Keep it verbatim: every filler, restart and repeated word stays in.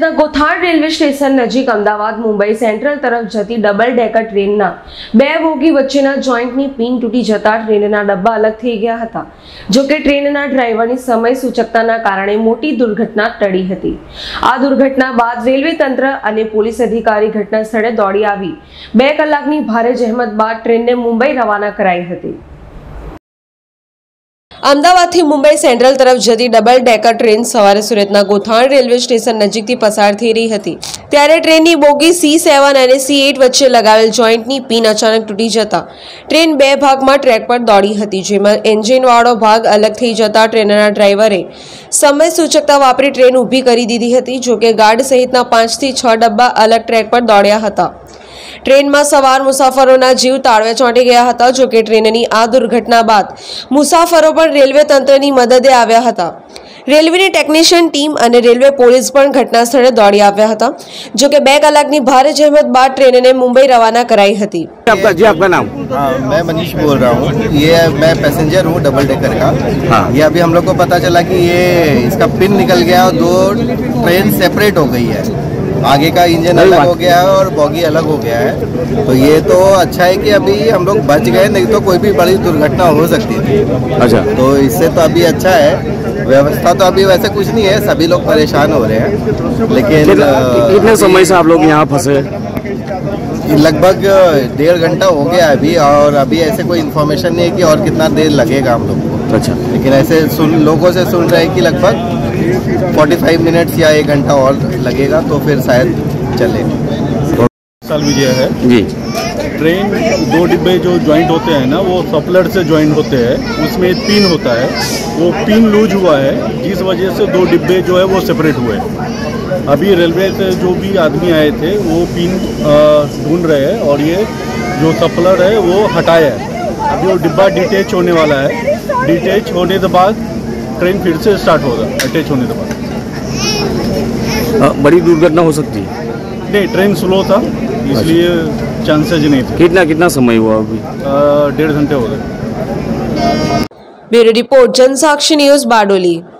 સુરતના Gothan railway station નજીક Ahmedabad Mumbai central તરફ જતી ડબલ ડેકર ટ્રેનના બે બોગી વચ્ચેના જોઈન્ટની પિન તૂટી જતા ટ્રેનના ડબ્બા અલગ થઈ ગયા હતા. જો કે ટ્રેનના ડ્રાઈવરની સમય સૂચકતાના કારણે મોટી દુર્ઘટના ટળી હતી. આ દુર્ઘટના બાદ રેલવે તંત્ર અને પોલીસ અધિકારી ઘટના સ્થળે દોડી આવી બે કલાકની ભારે જહેમત બાદ ટ્રેનને મુંબઈ રવાના કરાઈ હતી. અમદાવાદથી મુંબઈ સેન્ટ્રલ તરફ જતી ડબલ ડેકર ટ્રેન સવારે સુરતના ગોથાણ રેલવે સ્ટેશન નજીકથી પસાર થઈ રહી હતી ત્યારે ટ્રેનની બોગી સી સેવન અને સી એટ વચ્ચે લગાવેલ જોઈન્ટની પિન અચાનક તૂટી જતા ટ્રેન બે ભાગમાં ટ્રેક પર દોડી હતી, જેમાં એન્જિનવાળો ભાગ અલગ થઈ જતા ટ્રેનના ડ્રાઈવરે સમય સૂચકતા વાપરી ટ્રેન ઊભી કરી દીધી હતી. જોકે ગાર્ડ સહિતના પાંચથી છ ડબ્બા અલગ ટ્રેક પર દોડ્યા હતા. ટ્રેનમાં સવાર મુસાફરોના જીવ તાળવે ચોંટી ગયા હતા. જો કે ટ્રેનની આ દુર્ઘટના બાદ મુસાફરો પણ રેલવે તંત્રની મદદે આવ્યા હતા. રેલવેની ટેકનિશિયન ટીમ અને રેલવે પોલીસ પણ ઘટના સ્થળે દોડી આવ્યા હતા. જો કે બે કલાકની ભારે જહેમત બાદ ટ્રેનને મુંબઈ રવાના કરાઈ હતી. आपका जी आपका नाम? हाँ, मैं मनीष बोल रहा हूँ. ये मैं पैसेंजर हूँ डबल डेकर का. हाँ. ये अभी हम लोग को पता चला कि ये इसका पिन निकल गया और दो ट्रेन सेपरेट हो गई है. आगे का इंजन अलग हो गया है और बॉगी अलग हो गया है. तो ये तो अच्छा है कि अभी हम लोग बच गए, नहीं तो कोई भी बड़ी दुर्घटना हो सकती थी. अच्छा. तो इससे तो अभी अच्छा है. व्यवस्था तो अभी वैसे कुछ नहीं है, सभी लोग परेशान हो रहे हैं. लेकिन कितने समय से आप लोग यहाँ फंसे? लगभग डेढ़ घंटा हो गया अभी, और अभी ऐसे कोई इन्फॉर्मेशन नहीं है कि और कितना देर लगेगा हम लोग को. अच्छा. लेकिन ऐसे सुन लोगों से सुन रहे हैं कि लगभग पैंतालीस मिनट्स या एक घंटा और लगेगा, तो फिर शायद चले. साल विजय है जी. ट्रेन दो डिब्बे जो ज्वाइंट होते हैं ना, वो सप्लर से ज्वाइंट होते हैं. उसमें एक पिन होता है, वो पिन लूज हुआ है, जिस वजह से दो डिब्बे जो है वो सेपरेट हुए. अभी रेलवे से जो भी आदमी आए थे वो पिन ढूंढ रहे हैं और ये जो सप्लर है वो हटाया है. अभी वो डिब्बा डिटेच होने वाला है. डिटेच होने के बाद ट्रेन फिर से स्टार्ट होगा. अटैच होने के बाद बड़ी दुर्घटना हो सकती है? नहीं, ट्रेन स्लो था इसलिए चांसेज नहीं थे. कितना कितना समय हुआ अभी? डेढ़ घंटे हो गए. Bureau report, Jansakshi news, Bardoli.